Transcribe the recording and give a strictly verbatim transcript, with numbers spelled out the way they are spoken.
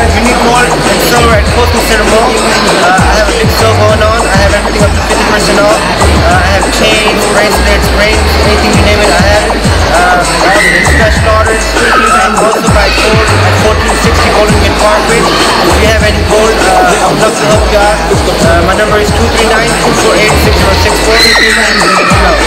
you need gold and silver at Coastland ceremony. Uh, I have a big sale going on. I have everything up to fifty percent off. Uh, I have chains, bracelets, rings, anything you name it, I have it. Uh, I also do special orders. I also buy gold at fourteen sixty Golden Gate Parkway. If you have any gold, uh, I would love to help you out. Uh, my number is two three nine, two four eight, six zero six four.